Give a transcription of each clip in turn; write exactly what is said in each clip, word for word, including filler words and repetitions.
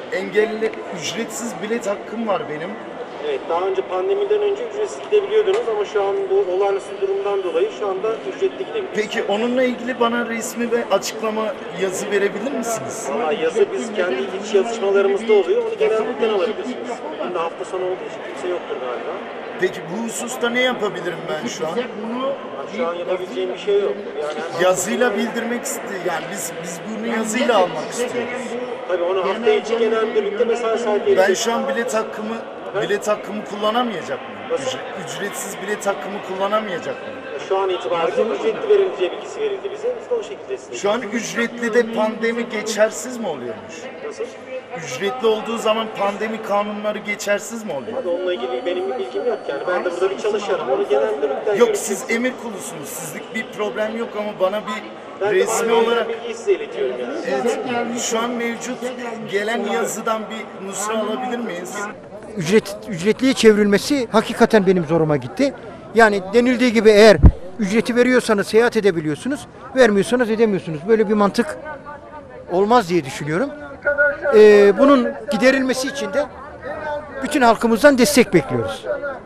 engelli ücretsiz bilet hakkım var benim. Evet, daha önce pandemiden önce ücretsiz gidebiliyordunuz ama şu an bu olağanüstü durumdan dolayı şu anda ücretli gidebiliyorsunuz. Peki onunla ilgili bana resmi ve açıklama yazı verebilir misiniz? Valla yazı biz kendi iç yazışmalarımızda oluyor, onu genellikle alabilirsiniz. Bugün de hafta sonu olduğu için kimse yoktur galiba. Peki bu hususta ne yapabilirim ben şu an? Şu an yapabileceğim bir şey yok. Yani yazıyla bildirmek istiyor. Yani biz biz bunu yazıyla almak istiyoruz. Tabii onu hafta içi genel müdürlükte mesai saati. Ben şu an bilet hakkımı bilet hakkımı kullanamayacak mıyım? Ücret, ücretsiz bilet hakkımı kullanamayacak mıyım? Şu an itibariyle ücretli verileceği bilgisi verildi bize. Biz de o şekilde size. Şu an ücretli de pandemi geçersiz mi oluyormuş? Nasıl? Ücretli olduğu zaman pandemi kanunları geçersiz mi oluyor? Hadi onunla ilgili benim bir bilgim yok yani. Ben de burada bir çalışıyorum. Onu genel müdürlükten Yok, siz emir kulusunuz. Sizlik bir problem yok ama bana bir ben resmi olarak bilgiyi size iletiyorum yani. Evet, şu an mevcut gelen yazıdan bir nusra alabilir miyiz? Ücret, ücretliye çevrilmesi hakikaten benim zoruma gitti. Yani denildiği gibi eğer ücreti veriyorsanız seyahat edebiliyorsunuz, vermiyorsanız edemiyorsunuz. Böyle bir mantık olmaz diye düşünüyorum. Ee, bunun giderilmesi için de bütün halkımızdan destek bekliyoruz.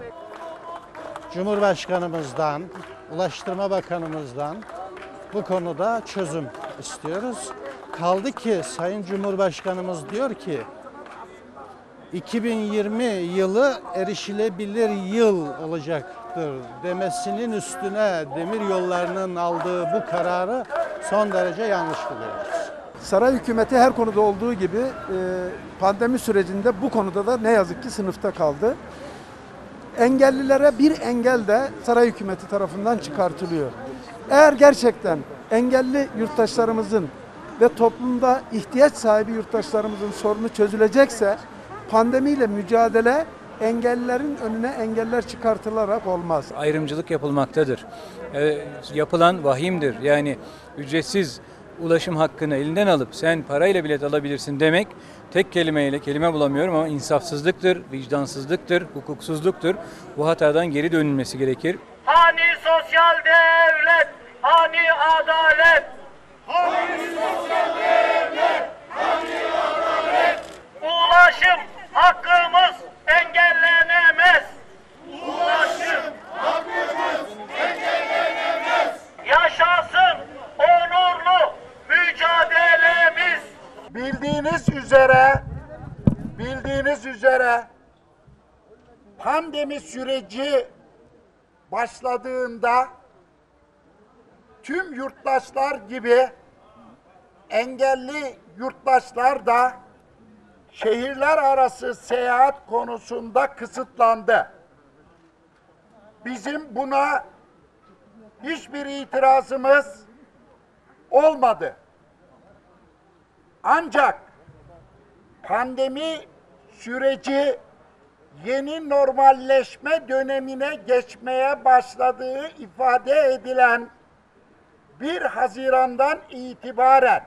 Cumhurbaşkanımızdan, Ulaştırma Bakanımızdan bu konuda çözüm istiyoruz. Kaldı ki Sayın Cumhurbaşkanımız diyor ki iki bin yirmi yılı erişilebilir yıl olacaktır demesinin üstüne demir yollarının aldığı bu kararı son derece yanlış buluyoruz. Saray hükümeti her konuda olduğu gibi pandemi sürecinde bu konuda da ne yazık ki sınıfta kaldı. Engellilere bir engel de saray hükümeti tarafından çıkartılıyor. Eğer gerçekten engelli yurttaşlarımızın ve toplumda ihtiyaç sahibi yurttaşlarımızın sorunu çözülecekse pandemiyle mücadele engellilerin önüne engeller çıkartılarak olmaz. Ayrımcılık yapılmaktadır. E, yapılan vahimdir. Yani ücretsiz ulaşım hakkını elinden alıp sen parayla bilet alabilirsin demek tek kelimeyle kelime bulamıyorum ama insafsızlıktır, vicdansızlıktır, hukuksuzluktur. Bu hatadan geri dönülmesi gerekir. Hani sosyal devlet, hani adalet? Hani sosyal devlet, hani adalet? Ulaşım hakkımız engellenemez. Ulaşım hakkımız engellenemez. Yaşasın onurlu mücadelemiz. Bildiğiniz üzere, bildiğiniz üzere pandemi süreci başladığında tüm yurttaşlar gibi engelli yurttaşlar da şehirler arası seyahat konusunda kısıtlandı. Bizim buna hiçbir itirazımız olmadı. Ancak pandemi süreci yeni normalleşme dönemine geçmeye başladığı ifade edilen bir Haziran'dan itibaren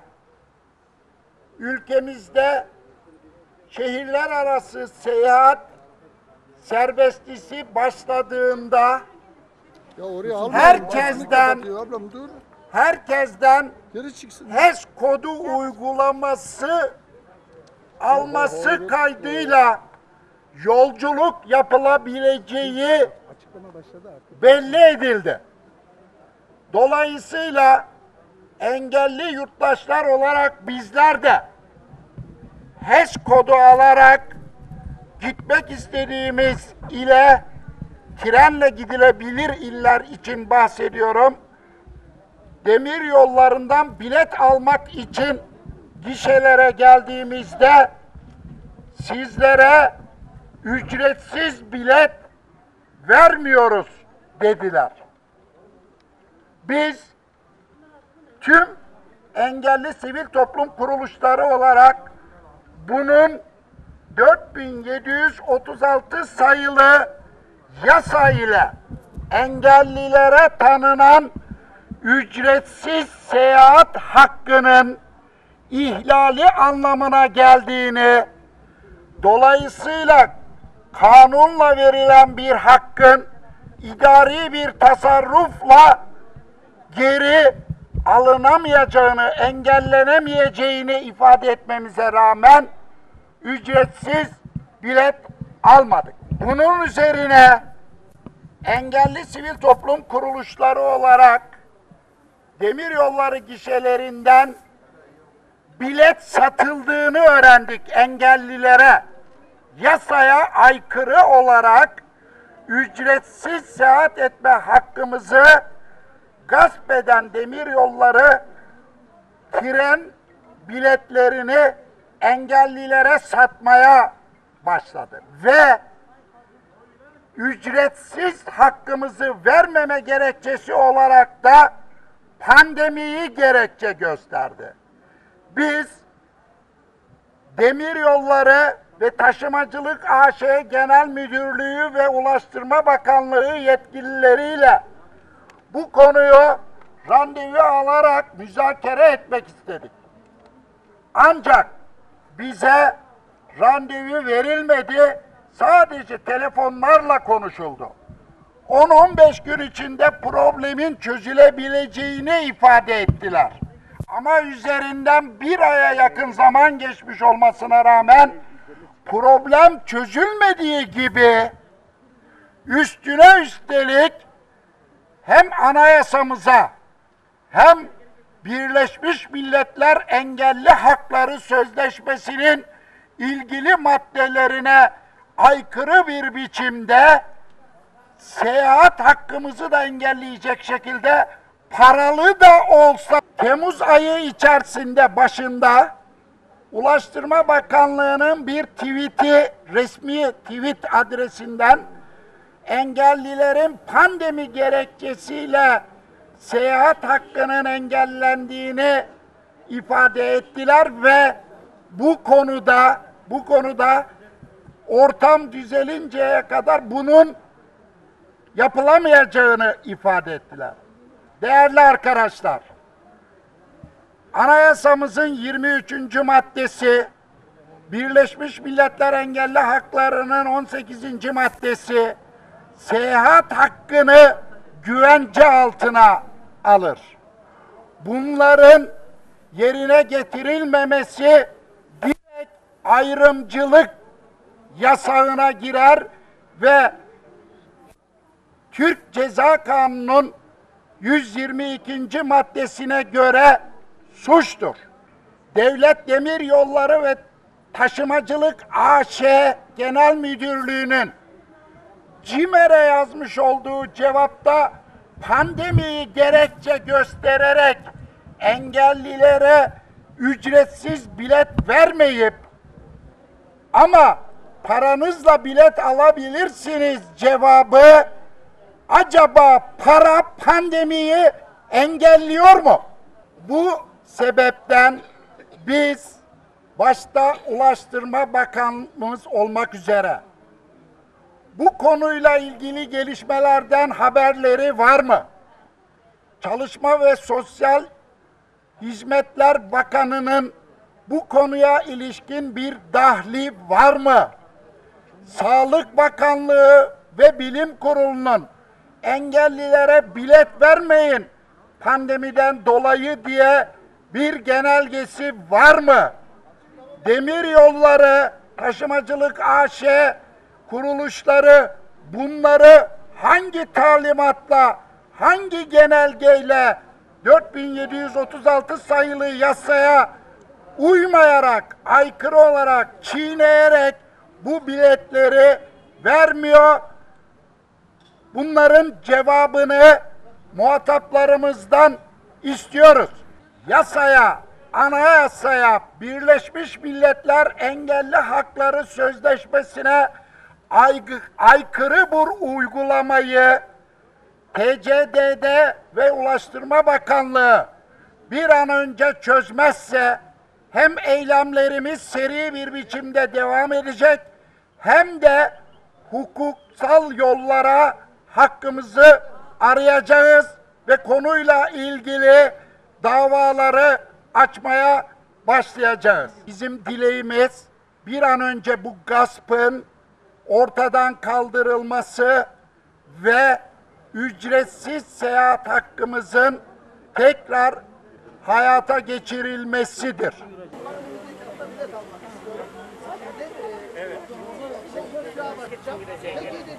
ülkemizde şehirler arası seyahat serbestlisi başladığında herkesten herkesten H E S kodu uygulaması alması kaydıyla yolculuk yapılabileceği belli edildi. Dolayısıyla engelli yurttaşlar olarak bizler de H E S kodu alarak gitmek istediğimiz ile trenle gidilebilir iller için bahsediyorum. Demir yollarından bilet almak için gişelere geldiğimizde sizlere ücretsiz bilet vermiyoruz dediler. Biz tüm engelli sivil toplum kuruluşları olarak bunun dört bin yedi yüz otuz altı sayılı yasa ile engellilere tanınan ücretsiz seyahat hakkının ihlali anlamına geldiğini, dolayısıyla kanunla verilen bir hakkın idari bir tasarrufla geri alınamayacağını, engellenemeyeceğini ifade etmemize rağmen ücretsiz bilet almadık. Bunun üzerine engelli sivil toplum kuruluşları olarak demiryolları gişelerinden bilet satıldığını öğrendik engellilere. Yasaya aykırı olarak ücretsiz seyahat etme hakkımızı gasp eden demiryolları tren biletlerini engellilere satmaya başladı. Ve ücretsiz hakkımızı vermeme gerekçesi olarak da pandemiyi gerekçe gösterdi. Biz Demiryolları ve Taşımacılık A Ş Genel Müdürlüğü ve Ulaştırma Bakanlığı yetkilileriyle bu konuyu randevu alarak müzakere etmek istedik. Ancak bize randevu verilmedi, sadece telefonlarla konuşuldu. on on beş gün içinde problemin çözülebileceğini ifade ettiler. Ama üzerinden bir aya yakın zaman geçmiş olmasına rağmen problem çözülmediği gibi üstüne üstelik hem anayasamıza hem Birleşmiş Milletler Engelli Hakları Sözleşmesi'nin ilgili maddelerine aykırı bir biçimde seyahat hakkımızı da engelleyecek şekilde paralı da olsa Temmuz ayı içerisinde başında Ulaştırma Bakanlığı'nın bir tweet'i, resmi tweet adresinden engellilerin pandemi gerekçesiyle seyahat hakkının engellendiğini ifade ettiler ve bu konuda bu konuda ortam düzelinceye kadar bunun yapılamayacağını ifade ettiler. Değerli arkadaşlar, Anayasamızın yirmi üçüncü maddesi, Birleşmiş Milletler Engelli Hakları'nın on sekizinci maddesi seyahat hakkını güvence altına alır. Bunların yerine getirilmemesi direkt ayrımcılık yasağına girer ve Türk Ceza Kanunu'nun yüz yirmi ikinci maddesine göre suçtur. Devlet Demiryolları ve Taşımacılık A Ş Genel Müdürlüğü'nün CİMER'e yazmış olduğu cevapta pandemiyi gerekçe göstererek engellilere ücretsiz bilet vermeyip ama paranızla bilet alabilirsiniz cevabı, acaba para pandemiyi engelliyor mu? Bu sebepten biz başta Ulaştırma Bakanımız olmak üzere bu konuyla ilgili gelişmelerden haberleri var mı? Çalışma ve Sosyal Hizmetler Bakanı'nın bu konuya ilişkin bir dahli var mı? Sağlık Bakanlığı ve Bilim Kurulu'nun engellilere bilet vermeyin pandemiden dolayı diye bir genelgesi var mı? Demiryolları, Taşımacılık A Ş kuruluşları bunları hangi talimatla, hangi genelgeyle dört bin yedi yüz otuz altı sayılı yasaya uymayarak, aykırı olarak, çiğneyerek bu biletleri vermiyor? Bunların cevabını muhataplarımızdan istiyoruz. Yasaya, anayasaya, Birleşmiş Milletler Engelli Hakları Sözleşmesi'ne aygı, aykırı bir uygulamayı T C D'de ve Ulaştırma Bakanlığı bir an önce çözmezse hem eylemlerimiz seri bir biçimde devam edecek hem de hukuksal yollara hakkımızı arayacağız ve konuyla ilgili davaları açmaya başlayacağız. Bizim dileğimiz bir an önce bu gaspın ortadan kaldırılması ve ücretsiz seyahat hakkımızın tekrar hayata geçirilmesidir. memleket için gidecek.